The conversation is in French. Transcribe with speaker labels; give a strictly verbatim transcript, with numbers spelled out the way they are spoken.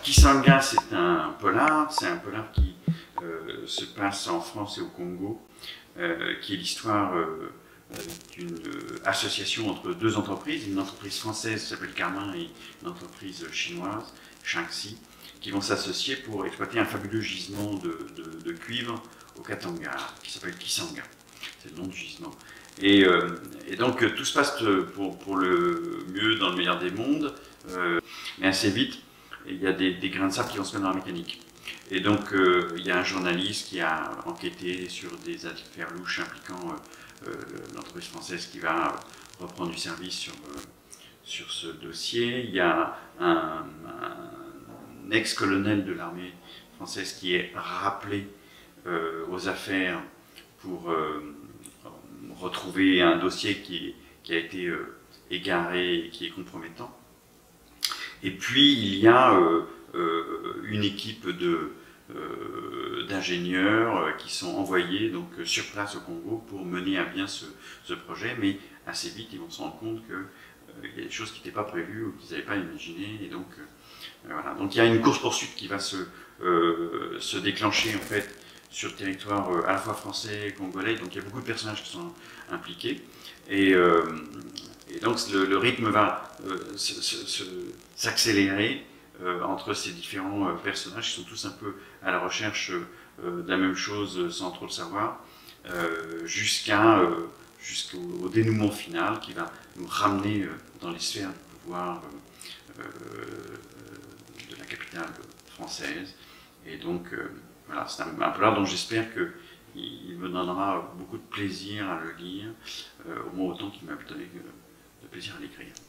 Speaker 1: Kisanga, c'est un polar, c'est un polar qui euh, se passe en France et au Congo, euh, qui est l'histoire euh, d'une association entre deux entreprises, une entreprise française qui s'appelle Carmin et une entreprise chinoise, Shaanxi, qui vont s'associer pour exploiter un fabuleux gisement de, de, de cuivre au Katanga, qui s'appelle Kisanga. C'est le nom du gisement. Et, euh, et donc tout se passe pour, pour le mieux dans le meilleur des mondes, euh, mais assez vite, il y a des, des grains de sable qui vont se mettre dans la mécanique. Et donc euh, il y a un journaliste qui a enquêté sur des affaires louches impliquant euh, euh, l'entreprise française qui va reprendre du service sur, euh, sur ce dossier. Il y a un, un ex-colonel de l'armée française qui est rappelé euh, aux affaires pour euh, retrouver un dossier qui, qui a été euh, égaré et qui est compromettant. Et puis il y a euh, euh, une équipe de euh, d'ingénieurs euh, qui sont envoyés donc sur place au Congo pour mener à bien ce, ce projet, mais assez vite ils vont se rendre compte que euh, il y a des choses qui n'étaient pas prévues ou qu'ils n'avaient pas imaginées, et donc euh, voilà. Donc il y a une course-poursuite qui va se, euh, se déclencher en fait sur le territoire euh, à la fois français et congolais, donc il y a beaucoup de personnages qui sont impliqués, et, euh, et donc le, le rythme va euh, s'accélérer euh, entre ces différents euh, personnages qui sont tous un peu à la recherche euh, de la même chose sans trop le savoir, euh, jusqu'à euh, jusqu'au dénouement final qui va nous ramener euh, dans les sphères du pouvoir euh, euh, de la capitale française. Et donc euh, voilà, c'est un, un polar dont j'espère qu'il me donnera beaucoup de plaisir à le lire, euh, au moins autant qu'il m'a donné euh, de plaisir à l'écrire.